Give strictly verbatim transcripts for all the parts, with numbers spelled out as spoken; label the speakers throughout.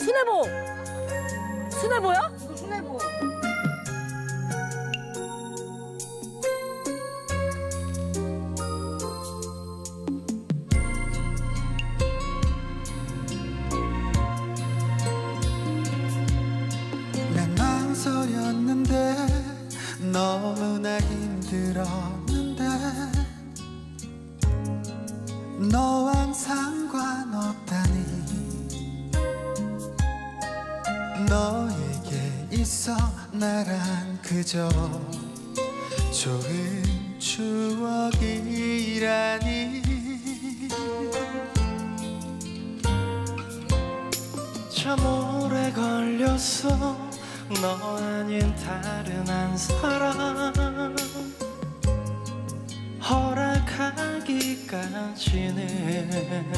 Speaker 1: 수뇌보. 수뇌보야?
Speaker 2: 이거 수뇌보.
Speaker 3: 난 망설였는데 너무나 힘들었는데 너랑 상관없다니 너에게 있어 나란 그저 좋은 추억이라니
Speaker 4: 참 오래 걸렸어 너 아닌 다른 한 사람 허락하기까지는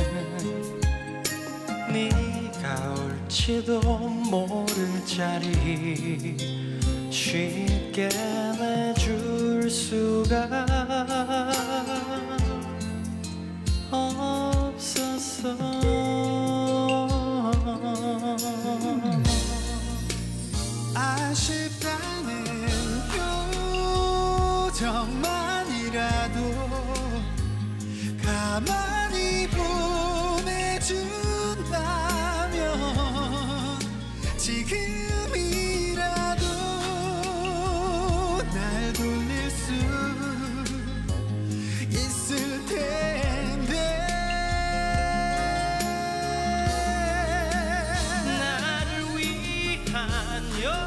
Speaker 4: 네가 올지도 모를 자리 쉽게 내줄 수가 없었어.
Speaker 3: 아쉽다는 표정만이라도 가만히 보내준다면 지금이라도 날 돌릴 수 있을 텐데
Speaker 4: 나를 위한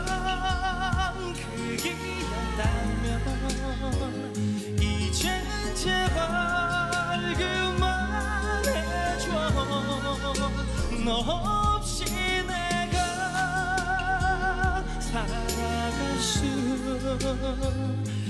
Speaker 4: 연극이었다면 이젠 제발 그만해줘. 너 없이 내가 살아갈 수